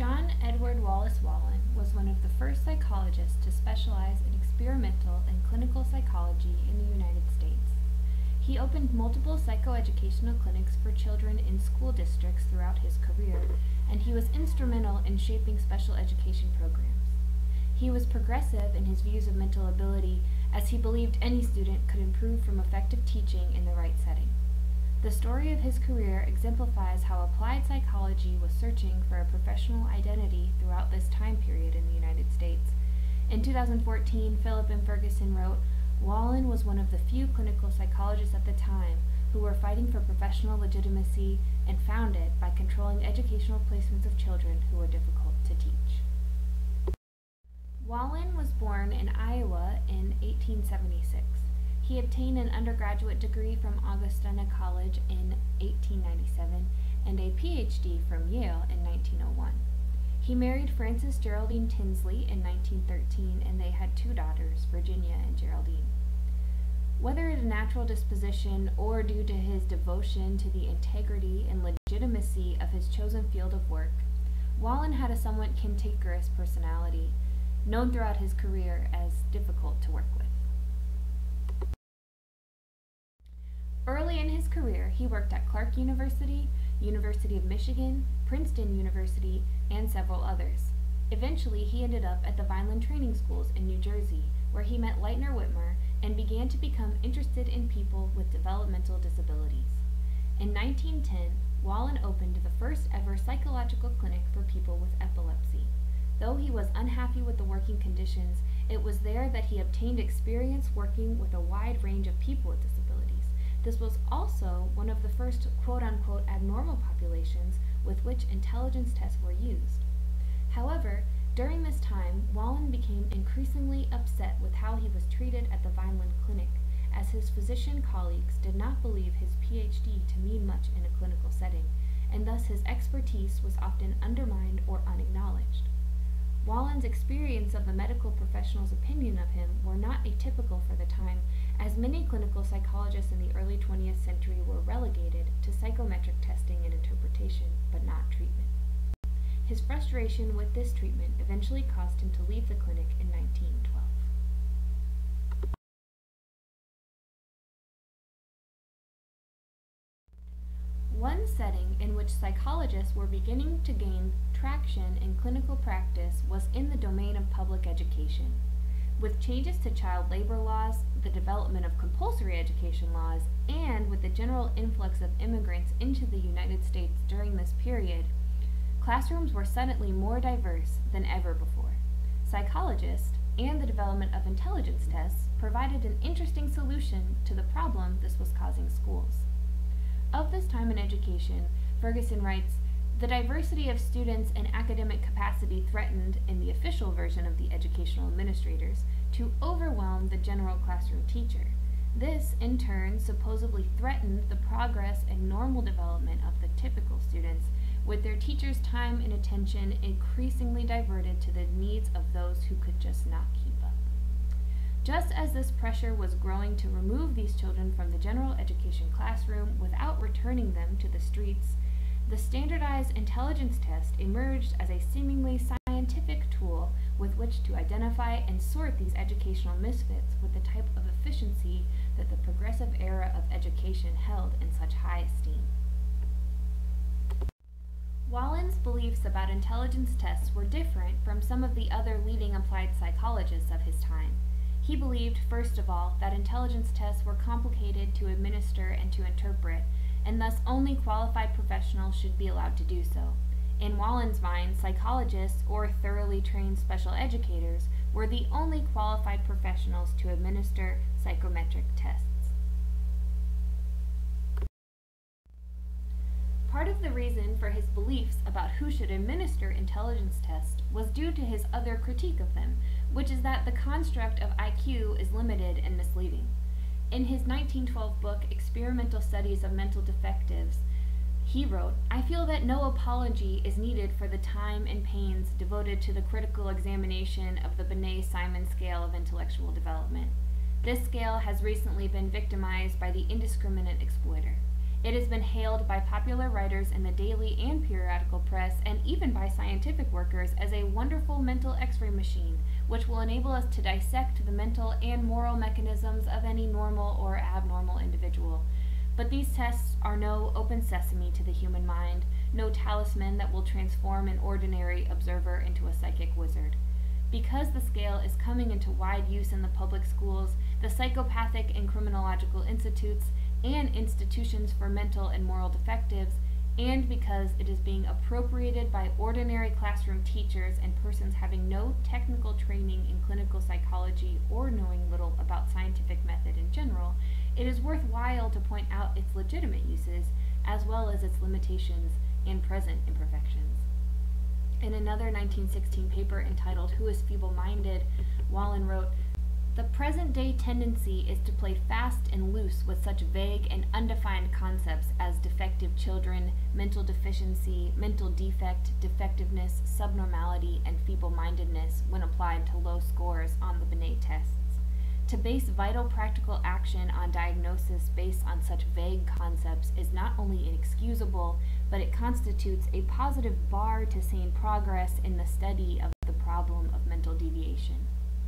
John Edward Wallace Wallen was one of the first psychologists to specialize in experimental and clinical psychology in the United States. He opened multiple psychoeducational clinics for children in school districts throughout his career, and he was instrumental in shaping special education programs. He was progressive in his views of mental ability, as he believed any student could improve from effective teaching in the right setting. The story of his career exemplifies how applied psychology was searching for a professional identity throughout this time period in the United States. In 2014, Philip M. Ferguson wrote, "Wallen was one of the few clinical psychologists at the time who were fighting for professional legitimacy and found it by controlling educational placements of children who were difficult to teach." Wallen was born in Iowa in 1876. He obtained an undergraduate degree from Augustana College in 1897 and a PhD from Yale in 1901. He married Frances Geraldine Tinsley in 1913, and they had two daughters, Virginia and Geraldine. Whether a natural disposition or due to his devotion to the integrity and legitimacy of his chosen field of work, Wallen had a somewhat cantankerous personality, known throughout his career as difficult to work with. Early in his career, he worked at Clark University, University of Michigan, Princeton University, and several others. Eventually, he ended up at the Vineland Training Schools in New Jersey, where he met Lightner Whitmer and began to become interested in people with developmental disabilities. In 1910, Wallen opened the first ever psychological clinic for people with epilepsy. Though he was unhappy with the working conditions, it was there that he obtained experience working with a wide range of people with disabilities. This was also one of the first quote-unquote abnormal populations with which intelligence tests were used. However, during this time, Wallen became increasingly upset with how he was treated at the Vineland Clinic, as his physician colleagues did not believe his PhD to mean much in a clinical setting, and thus his expertise was often undermined or unacknowledged. Wallen's experience of the medical professional's opinion of him were not atypical for the time, as many clinical psychologists in the early 20th century were relegated to psychometric testing and interpretation, but not treatment. His frustration with this treatment eventually caused him to leave the clinic in 1912. One setting in which psychologists were beginning to gain traction in clinical practice was in the domain of public education. With changes to child labor laws, the development of compulsory education laws, and with the general influx of immigrants into the United States during this period, classrooms were suddenly more diverse than ever before. Psychologists and the development of intelligence tests provided an interesting solution to the problem this was causing schools. Of this time in education, Ferguson writes, "The diversity of students and academic capacity threatened, in the official version of the educational administrators, to overwhelm the general classroom teacher. This, in turn, supposedly threatened the progress and normal development of the typical students, with their teachers' time and attention increasingly diverted to the needs of those who could just not keep up." Just as this pressure was growing to remove these children from the general education classroom without returning them to the streets, the standardized intelligence test emerged as a seemingly scientific tool with which to identify and sort these educational misfits with the type of efficiency that the progressive era of education held in such high esteem. Wallen's beliefs about intelligence tests were different from some of the other leading applied psychologists of his time. He believed, first of all, that intelligence tests were complicated to administer and to interpret, and thus only qualified professionals should be allowed to do so. In Wallen's mind, psychologists or thoroughly trained special educators were the only qualified professionals to administer psychometric tests. Part of the reason for his beliefs about who should administer intelligence tests was due to his other critique of them, which is that the construct of IQ is limited and misleading. In his 1912 book, Experimental Studies of Mental Defectives, he wrote, "I feel that no apology is needed for the time and pains devoted to the critical examination of the Binet-Simon scale of intellectual development. This scale has recently been victimized by the indiscriminate exploiter. It has been hailed by popular writers in the daily and periodical press, and even by scientific workers, as a wonderful mental X-ray machine, which will enable us to dissect the mental and moral mechanisms of any normal or abnormal individual. But these tests are no open sesame to the human mind, no talisman that will transform an ordinary observer into a psychic wizard. Because the scale is coming into wide use in the public schools, the psychopathic and criminological institutes, and institutions for mental and moral defectives, and because it is being appropriated by ordinary classroom teachers and persons having no technical training in clinical psychology or knowing little about scientific method in general, it is worthwhile to point out its legitimate uses as well as its limitations and present imperfections. In another 1916 paper entitled "Who is Feeble-Minded?", Wallin wrote, "The present-day tendency is to play fast and loose with such vague and undefined concepts as defective children, mental deficiency, mental defect, defectiveness, subnormality, and feeble-mindedness when applied to low scores on the Binet tests. To base vital practical action on diagnosis based on such vague concepts is not only inexcusable, but it constitutes a positive bar to sane progress in the study of the problem of mental deviation."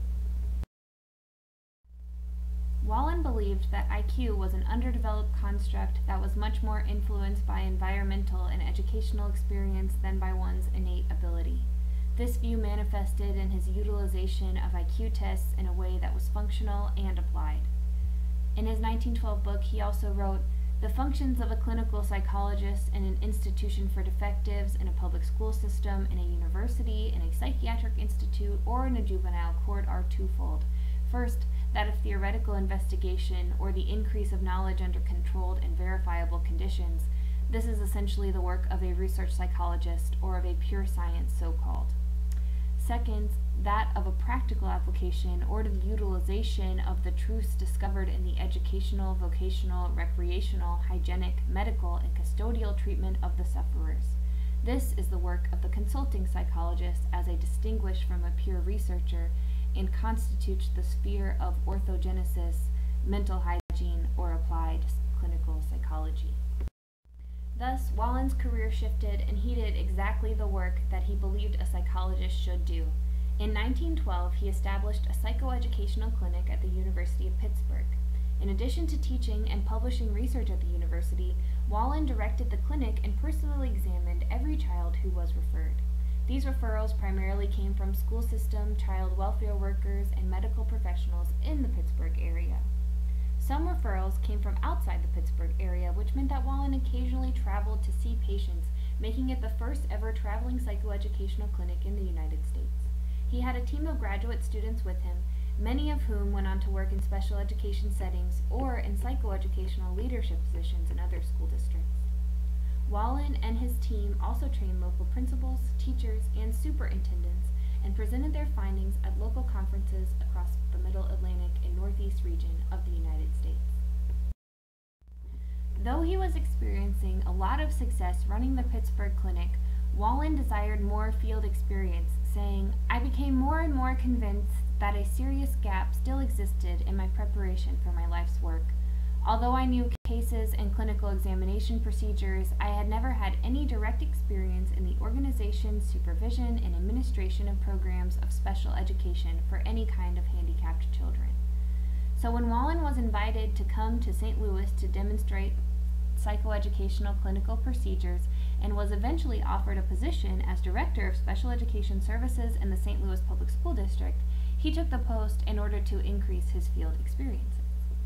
Wallin believed that IQ was an underdeveloped construct that was much more influenced by environmental and educational experience than by one's innate ability. This view manifested in his utilization of IQ tests in a way that was functional and applied. In his 1912 book, he also wrote, "The functions of a clinical psychologist in an institution for defectives, in a public school system, in a university, in a psychiatric institute, or in a juvenile court are twofold. First, that of theoretical investigation, or the increase of knowledge under controlled and verifiable conditions. This is essentially the work of a research psychologist, or of a pure science so-called. Second, that of a practical application, or to the utilization of the truths discovered in the educational, vocational, recreational, hygienic, medical, and custodial treatment of the sufferers. This is the work of the consulting psychologist as a distinguished from a pure researcher, and constitutes the sphere of orthogenesis, mental hygiene, or applied clinical psychology." Thus, Wallin's career shifted, and he did exactly the work that he believed a psychologist should do. In 1912, he established a psychoeducational clinic at the University of Pittsburgh. In addition to teaching and publishing research at the university, Wallin directed the clinic and personally examined every child who was referred. These referrals primarily came from school system, child welfare workers, and medical professionals in the Pittsburgh area. Some referrals came from outside the Pittsburgh area, which meant that Wallin occasionally traveled to see patients, making it the first ever traveling psychoeducational clinic in the United States. He had a team of graduate students with him, many of whom went on to work in special education settings or in psychoeducational leadership positions in other school districts. Wallin and his team also trained local principals, teachers, and superintendents, and presented their findings at local conferences across the Middle Atlantic and Northeast region of the United States. Though he was experiencing a lot of success running the Pittsburgh clinic, Wallin desired more field experience, saying, "I became more and more convinced that a serious gap still existed in my preparation for my life's work. Although I knew cases and clinical examination procedures, I had never had any direct experience in the organization, supervision, and administration of programs of special education for any kind of handicapped children." So when Wallin was invited to come to St. Louis to demonstrate psychoeducational clinical procedures and was eventually offered a position as Director of Special Education Services in the St. Louis Public School District, he took the post in order to increase his field experiences.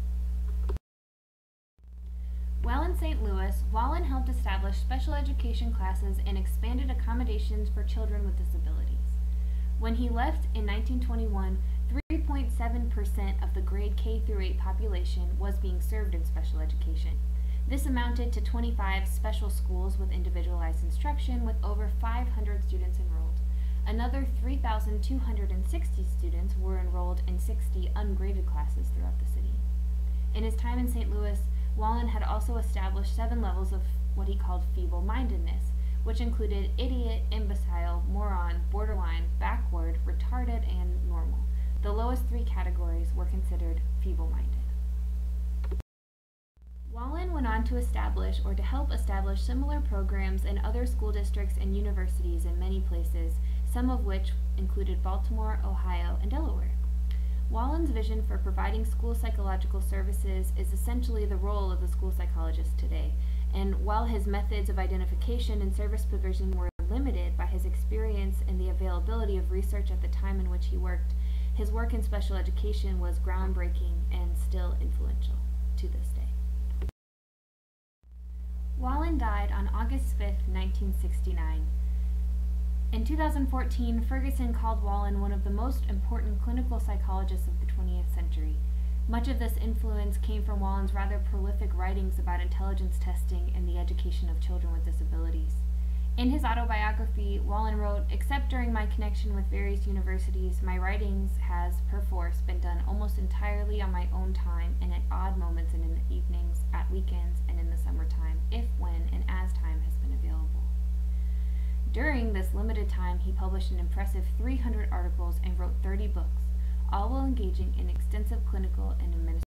While in St. Louis, Wallin helped establish special education classes and expanded accommodations for children with disabilities. When he left in 1921, 3.7% of the grade K-8 population was being served in special education. This amounted to 25 special schools with individualized instruction with over 500 students enrolled. Another 3,260 students were enrolled in 60 ungraded classes throughout the city. In his time in St. Louis, Wallin had also established 7 levels of what he called feeble-mindedness, which included idiot, imbecile, moron, borderline, backward, retarded, and normal. The lowest 3 categories were considered feeble-minded. Wallin went on on to establish or to help establish similar programs in other school districts and universities in many places, some of which included Baltimore, Ohio, and Delaware. Wallen's vision for providing school psychological services is essentially the role of the school psychologist today, and while his methods of identification and service provision were limited by his experience and the availability of research at the time in which he worked, his work in special education was groundbreaking and still influential to this day. Wallen died on August 5, 1969. In 2014, Ferguson called Wallen one of the most important clinical psychologists of the 20th century. Much of this influence came from Wallen's rather prolific writings about intelligence testing and the education of children with disabilities. In his autobiography, Wallen wrote, "Except during my connection with various universities, my writings has, perforce, been done almost entirely on my own time and at odd moments and in the evenings, at weekends, and in the summertime, if, when, and as time has been available." During this limited time, he published an impressive 300 articles and wrote 30 books, all while engaging in extensive clinical and administrative